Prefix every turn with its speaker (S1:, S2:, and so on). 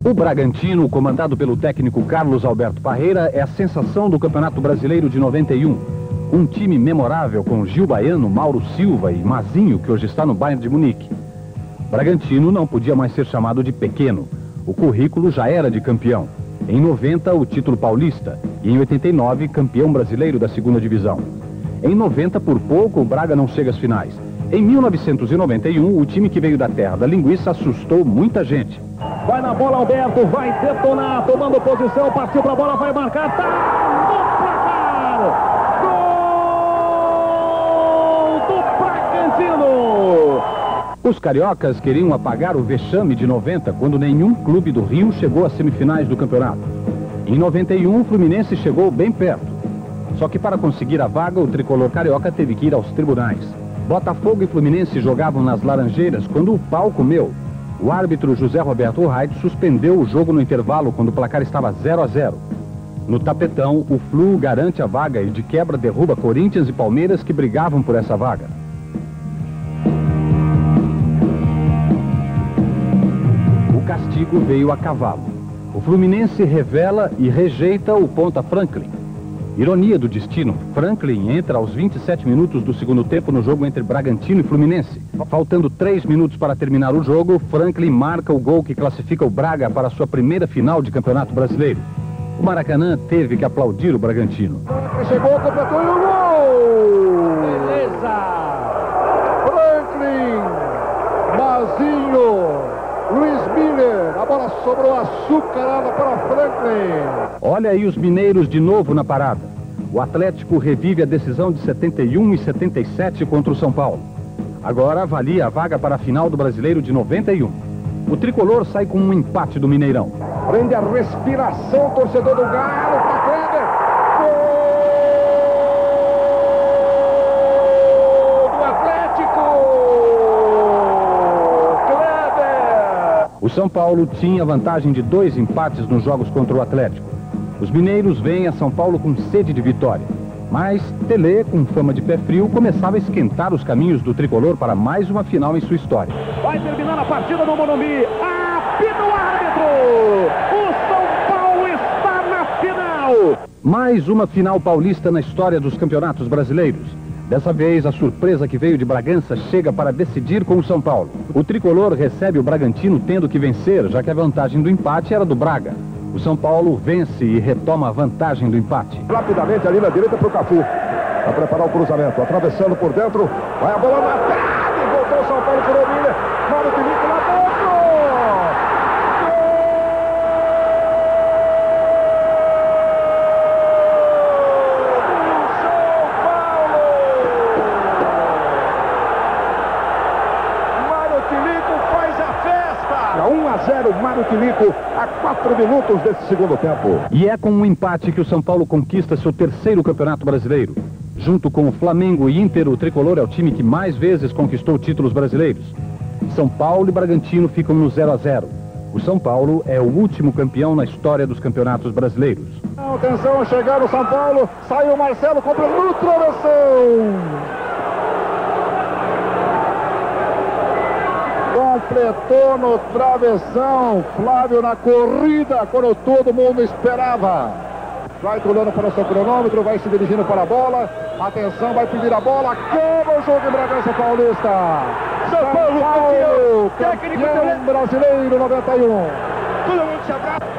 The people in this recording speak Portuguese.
S1: O Bragantino, comandado pelo técnico Carlos Alberto Parreira, é a sensação do Campeonato Brasileiro de 91. Um time memorável com Gil Baiano, Mauro Silva e Mazinho, que hoje está no Bayern de Munique. Bragantino não podia mais ser chamado de pequeno. O currículo já era de campeão. Em 90, o título paulista. E em 89, campeão brasileiro da segunda divisão. Em 90, por pouco, o Braga não chega às finais. Em 1991, o time que veio da terra da linguiça assustou muita gente.
S2: Vai na bola, Alberto, vai detonar, tomando posição, partiu pra bola, vai marcar, tá no placar! Gol do Bragantino!
S1: Os cariocas queriam apagar o vexame de 90, quando nenhum clube do Rio chegou às semifinais do campeonato. Em 91, o Fluminense chegou bem perto. Só que para conseguir a vaga, o tricolor carioca teve que ir aos tribunais. Botafogo e Fluminense jogavam nas Laranjeiras quando o pau comeu. O árbitro José Roberto Reit suspendeu o jogo no intervalo quando o placar estava 0-0. No tapetão, o Flu garante a vaga e de quebra derruba Corinthians e Palmeiras que brigavam por essa vaga. O castigo veio a cavalo. O Fluminense revela e rejeita o ponta Franklin. Ironia do destino, Franklin entra aos 27 minutos do segundo tempo no jogo entre Bragantino e Fluminense. Faltando 3 minutos para terminar o jogo, Franklin marca o gol que classifica o Braga para a sua primeira final de Campeonato Brasileiro. O Maracanã teve que aplaudir o Bragantino.
S3: Chegou, completou e o gol!
S2: Beleza!
S3: Franklin, Mazinho, Luiz Miller, a bola sobrou açucarada para Franklin.
S1: Olha aí os mineiros de novo na parada. O Atlético revive a decisão de 71 e 77 contra o São Paulo. Agora avalia a vaga para a final do Brasileiro de 91. O tricolor sai com um empate do Mineirão.
S3: Prende a respiração, torcedor do Galo, tá Kleber. Gol do Atlético! Kleber!
S1: O São Paulo tinha vantagem de 2 empates nos jogos contra o Atlético. Os mineiros vêm a São Paulo com sede de vitória. Mas Telê, com fama de pé frio, começava a esquentar os caminhos do tricolor para mais uma final em sua história.
S2: Vai terminar a partida no Morumbi. Apita o árbitro! O São Paulo está na final!
S1: Mais uma final paulista na história dos campeonatos brasileiros. Dessa vez, a surpresa que veio de Bragança chega para decidir com o São Paulo. O tricolor recebe o Bragantino tendo que vencer, já que a vantagem do empate era do Braga. O São Paulo vence e retoma a vantagem do empate.
S3: Rapidamente ali na direita para o Cafu. Vai preparar o cruzamento, atravessando por dentro. Vai a bola na trave, voltou o São Paulo por Emília. Mário Felipe lá dentro. Mário Filipe faz a festa. 1-0, Mário Filipe. 4 minutos desse segundo tempo.
S1: E é com um empate que o São Paulo conquista seu terceiro campeonato brasileiro. Junto com o Flamengo e Inter, o tricolor é o time que mais vezes conquistou títulos brasileiros. São Paulo e Bragantino ficam no 0-0. O São Paulo é o último campeão na história dos campeonatos brasileiros.
S3: Atenção, chegar o São Paulo. Saiu o Marcelo, compra no travessão. Completou no travessão, Flávio na corrida, quando todo mundo esperava. Vai pulando para o seu cronômetro, vai se dirigindo para a bola. Atenção, vai pedir a bola, quebra o jogo em Bragança Paulista.
S2: São Paulo,
S3: campeão brasileiro 91.
S2: todo mundo se abraça.